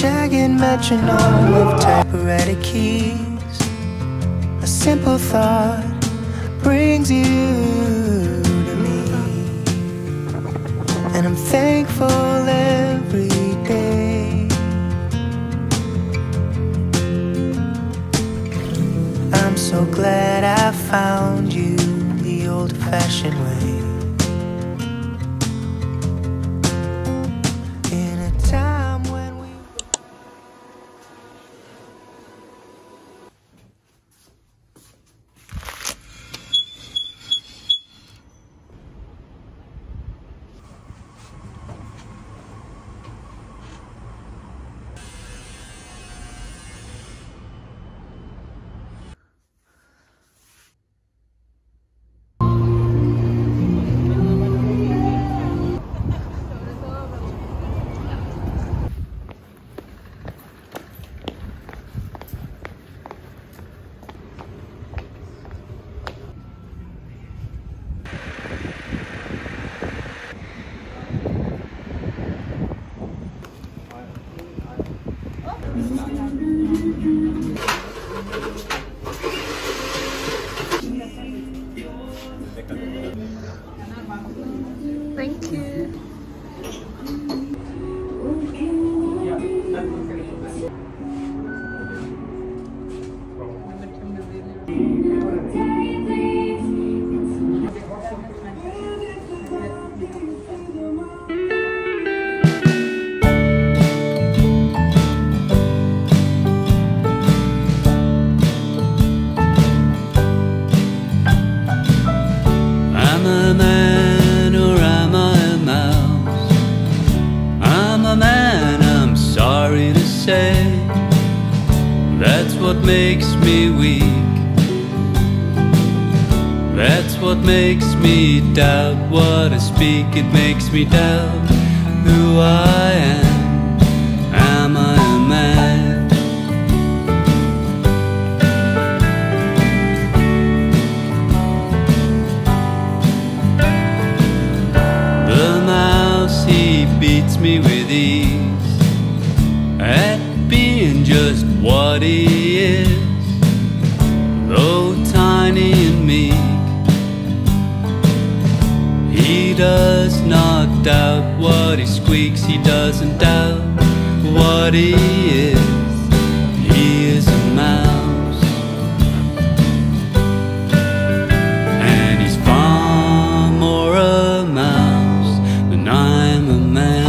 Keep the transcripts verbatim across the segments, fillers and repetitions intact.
jagged metronome of typewriter keys. A simple thought brings you to me, and I'm thankful every day. I'm so glad I found you the old-fashioned way. In a time when we Thank you. I'm a man, or am I a mouse? I'm a man, I'm sorry to say. That's what makes me weak. That's what makes me doubt what I speak. It makes me doubt who I am. Am I a man? The mouse, he beats me with ease at being just what he is. Though tiny and meek, he does not doubt what he squeaks. He doesn't doubt what he is. He is a mouse, and he's far more a mouse than I'm a man.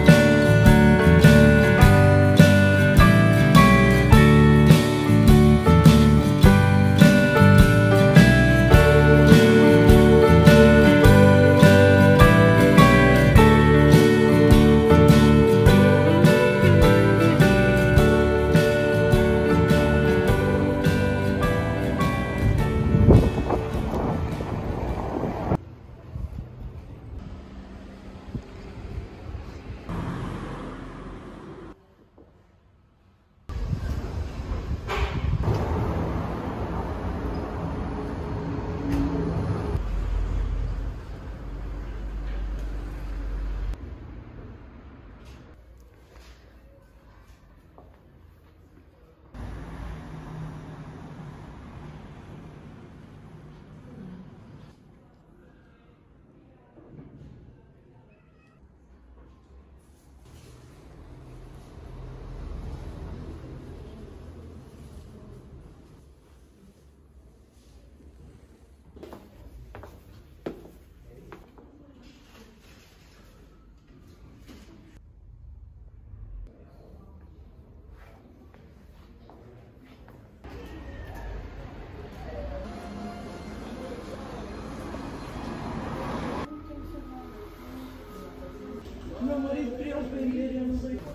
Meu marido queria ofender, eu não sei.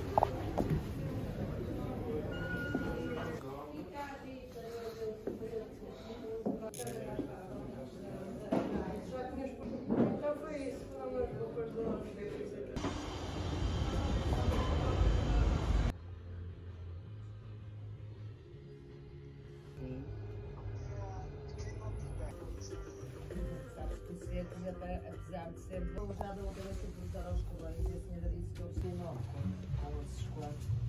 Já foi isso, não as roupas do nosso filho. Apesar de ser, eu já da outra vez que fui aos correios e a senhora disse que eu estou enorme com esses quadros.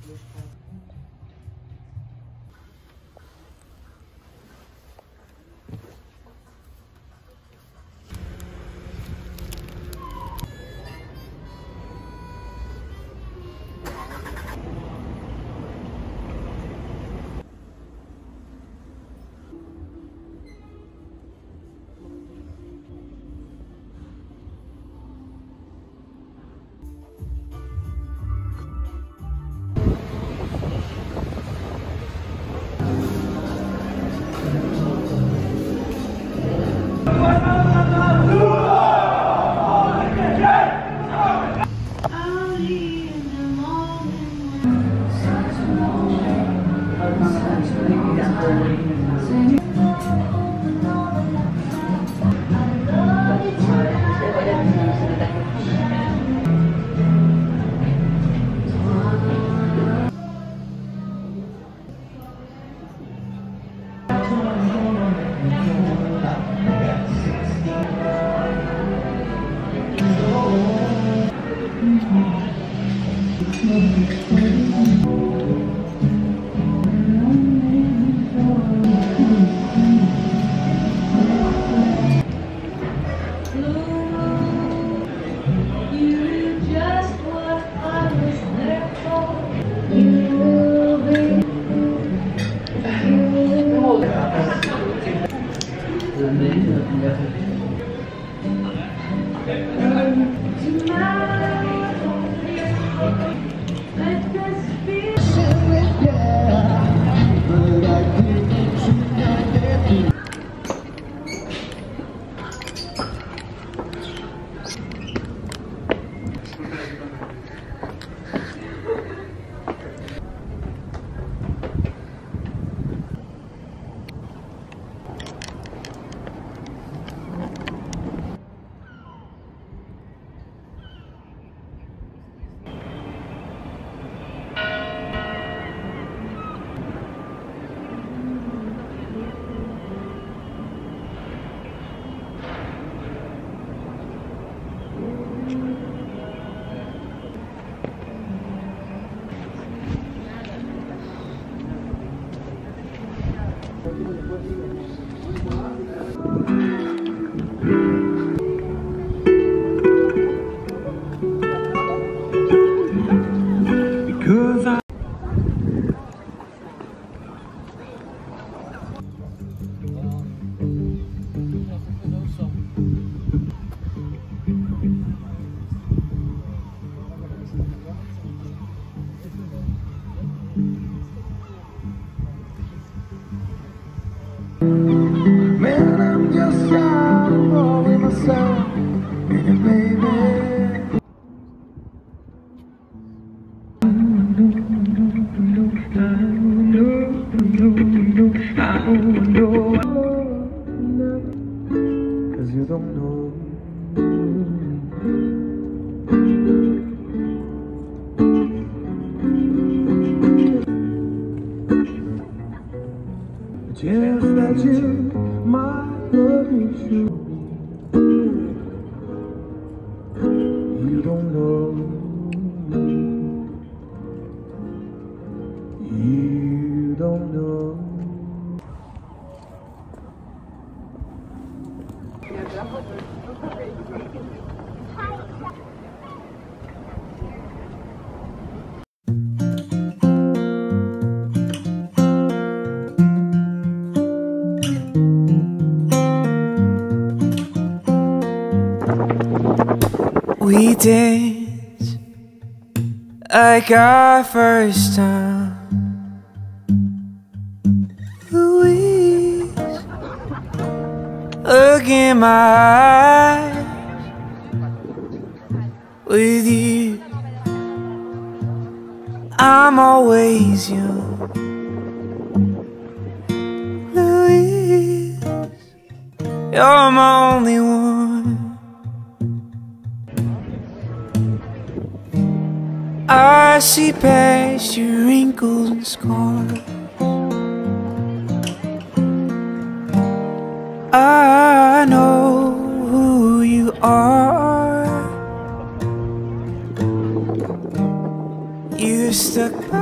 Man, I'm just out rolling myself in it, baby. I don't know, cause you don't know. Just that you might love me true. You don't know. You don't know. We danced like our first time. Louise, look in my eyes. With you, I'm always young. Louise, you're my only one. I see past your wrinkles and scars. I know who you are. You stuck by.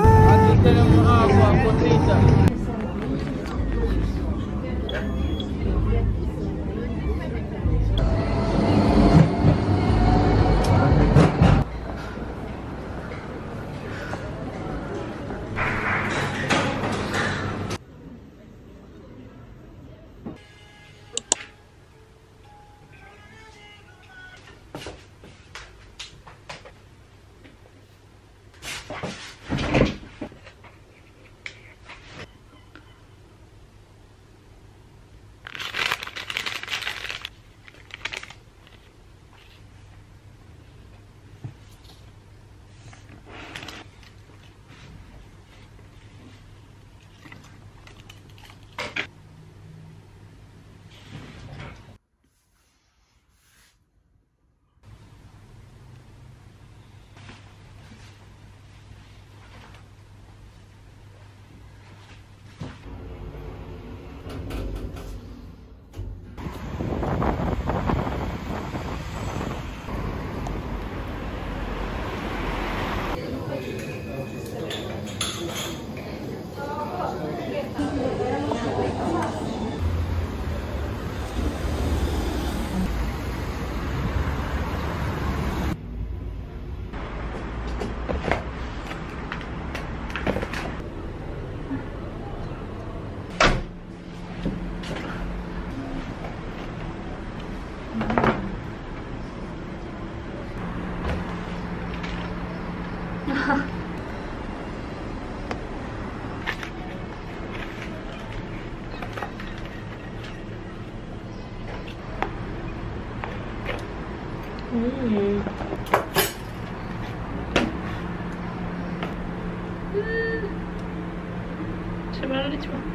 음. 제발 알리지 마.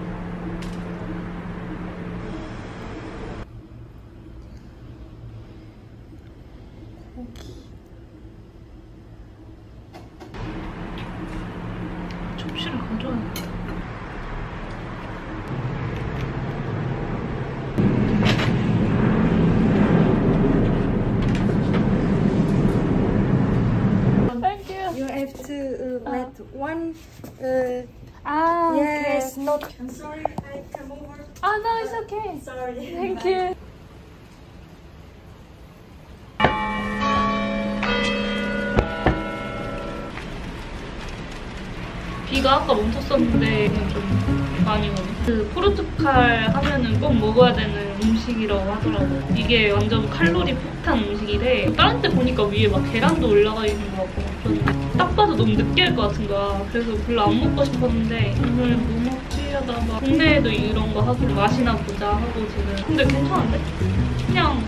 고기. 접시를 가져와야겠다. To uh, let one uh, Ah, yes, okay. not. I'm sorry, I come over. Oh no, it's okay. Sorry. Thank you. 비가 아까 멈췄었는데 이건 좀 많이 오네. 그 포르투갈 하면은 꼭 먹어야 되는 음식이라고 하더라고. 이게 완전 칼로리 폭탄 음식이래. 다른 때 보니까 위에 막 계란도 올라가 있는 거 같고 그런데 딱 봐도 너무 느끼할 것 같은 거야. 그래서 별로 안 먹고 싶었는데 오늘 뭐 먹지 하다 막 국내에도 이런 거 하고 맛이나 보자 하고 지금. 근데 괜찮은데? 그냥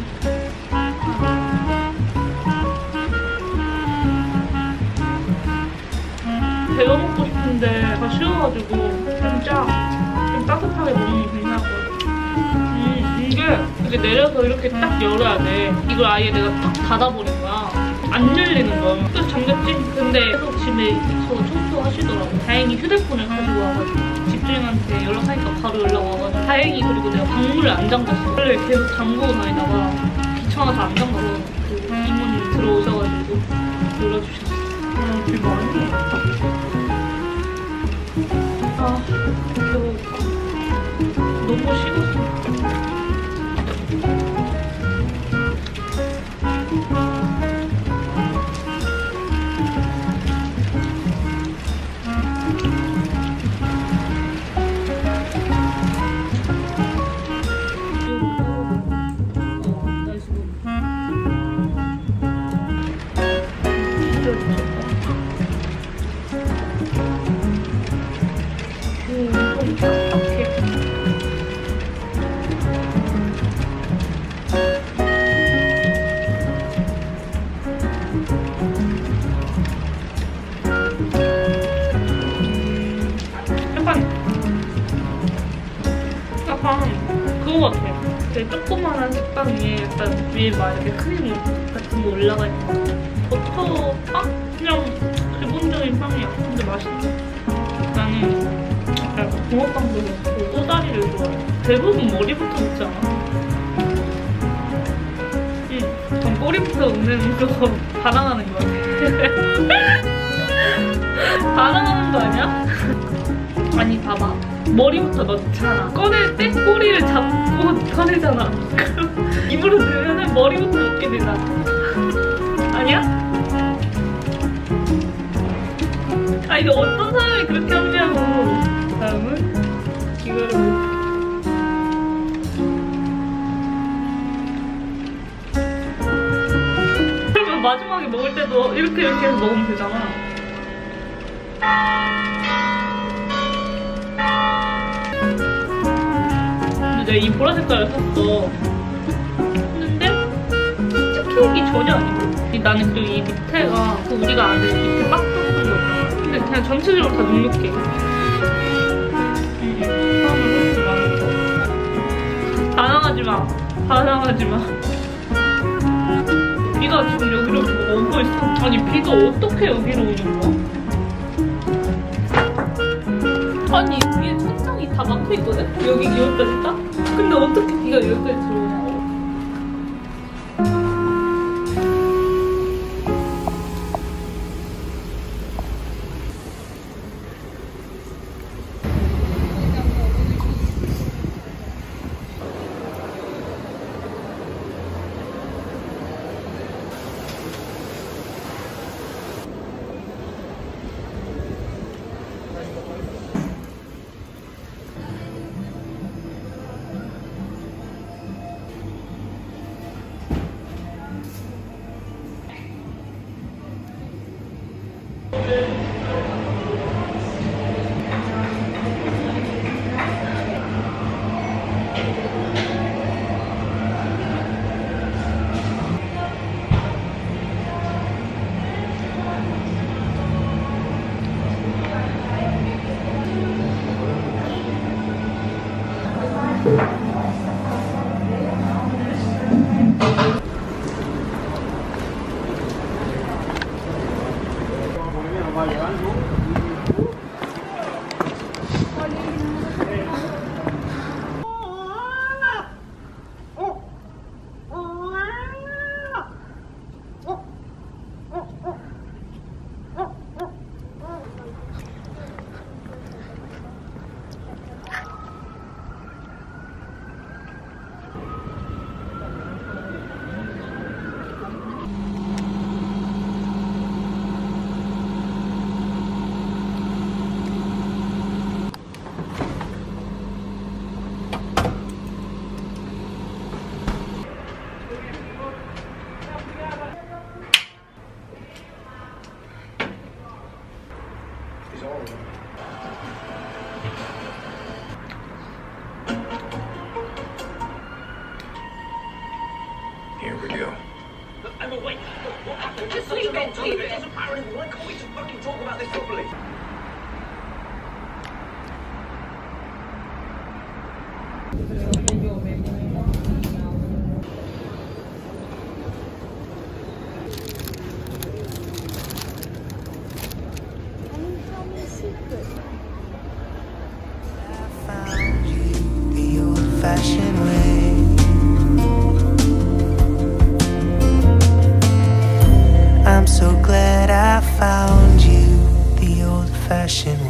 배워 먹고 싶은데 다 쉬워가지고 진짜 좀 따뜻하게 먹는 게 괜찮을 것 같아. 음, 이게 이렇게 내려서 이렇게 딱 열어야 돼. 이걸 아예 내가 딱 닫아버린 거야. 안 열리는 거야. 그래서 잠겼지? 근데 계속 집에 저 청소하시더라고. 다행히 휴대폰을 가지고 와가지고 집주인한테 연락하니까 바로 연락 와가지고 다행히. 그리고 내가 방문을 안 잠갔어. 원래 계속 잠그고 다니다가 귀찮아서 안 잠가서 그 이모님 들어오셔가지고 열어주셨어. 아, 비 많이 해. 아, 배고파. 너무 식었어. 그거 같아. 되게 조그만한 식빵 위에 약간 위에 막 이렇게 크림 같은 거 올라가 있는 거 같아. 버터 빵? 그냥 기본적인 빵이야. 근데 맛있네. 나는 약간 붕어빵도 먹고 꼬다리를 좋아해. 대부분 머리부터 먹지 않아? 응. 전 꼬리부터 먹는 그거 반항하는 거 같아. 다 나가는 거 아니야? 아니 봐봐, 머리부터 넣잖아. 꺼낼 때 꼬리를 잡고 꺼내잖아. 그럼 입으로 넣으면 머리부터 넣게 되잖아. 아니야? 아 이거 어떤 사람이 그렇게 하냐고. 다음은 이거를 그러면 마지막에 먹을 때도 이렇게 이렇게 해서 먹으면 되잖아. 근데 내가 이 보라 색깔을 샀어. 근데 스틱이 전혀 아니고 나는 또 이 밑에가 그 우리가 아는 밑에 빡빡한 거 있잖아. 근데 그냥 전체적으로 다 눅눅해. 반항하지 마. 반항하지 마. 비가 지금 여기로 오고 있어. 아니 비가 어떻게 여기로 오는 거야? 아니 위에 천장이 다 막혀 있거든? 여기 여기까지 딱? 근데 어떻게 비가 여기까지 들어오냐고. Here we go. I mean, wait, what happened? Just leave it, leave it. It's a parody. Why can't we just fucking talk about this properly? Found you the old-fashioned way. I'm so glad I found you the old-fashioned way.